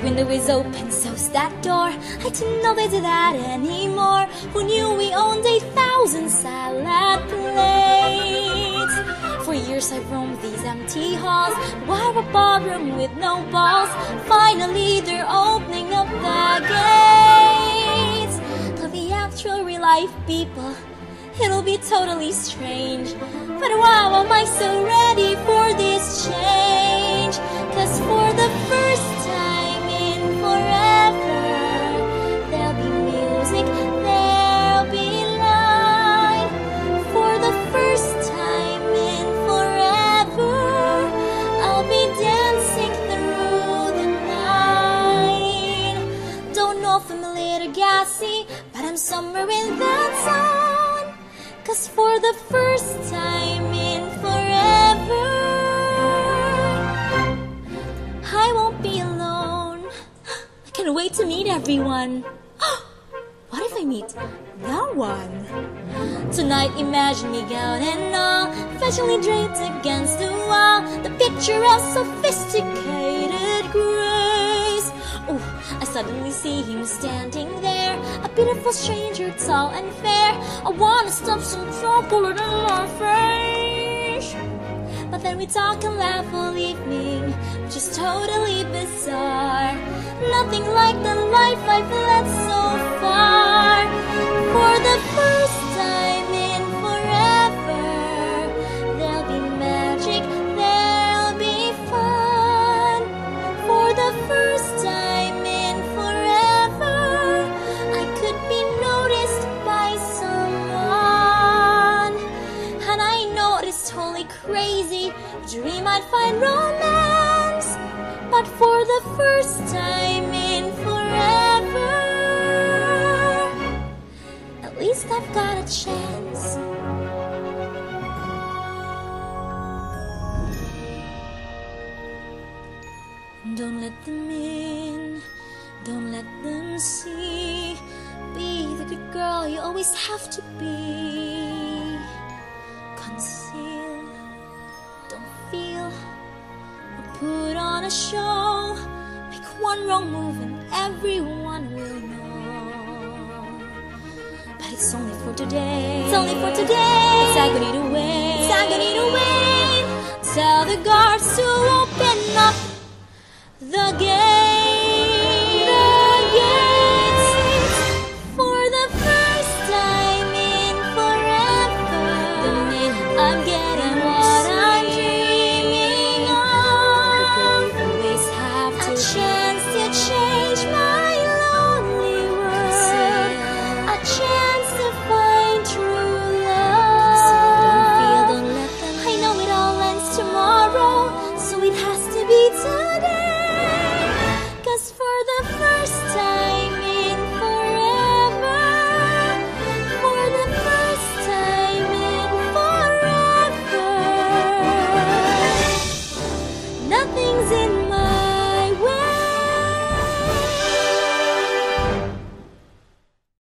window is open, so's that door. I didn't know they did that anymore. Who knew we owned 8,000 salad plates? For years I've roamed these empty halls. Why a ballroom with no balls? Finally they're opening up the gates. To the actual real life people, it'll be totally strange. But wow, am I so ready for this change? 'Cause for the first time in forever, there'll be music, there'll be light. For the first time in forever, I'll be dancing through the night. Don't know if I'm lit or gassy, but I'm somewhere in that zone. 'Cause for the first time in forever, I won't be alone. I can't wait to meet everyone. What if I meet no one? Tonight imagine me gown and all, fashionably draped against the wall, the picture of sophisticated grace. Oh, I suddenly see him standing there, a beautiful stranger, tall and fair. I wanna stop some trouble in my face. But then we talk and laugh all evening, which is totally bizarre. Nothing like the life I've led so far. For the first time in forever, there'll be magic, there'll be fun. For the first time in forever, I could be noticed by someone. And I know it's totally crazy, dream I'd find romance. But for the first time in forever, at least I've got a chance. Don't let them in, don't let them see. Be the good girl you always have to be. Conceal, don't feel, or put on a show. Make one wrong move and everyone will know. But it's only for today, it's only for today. It's agony to wait, it's agony to wait. Tell the guards to open up the gate.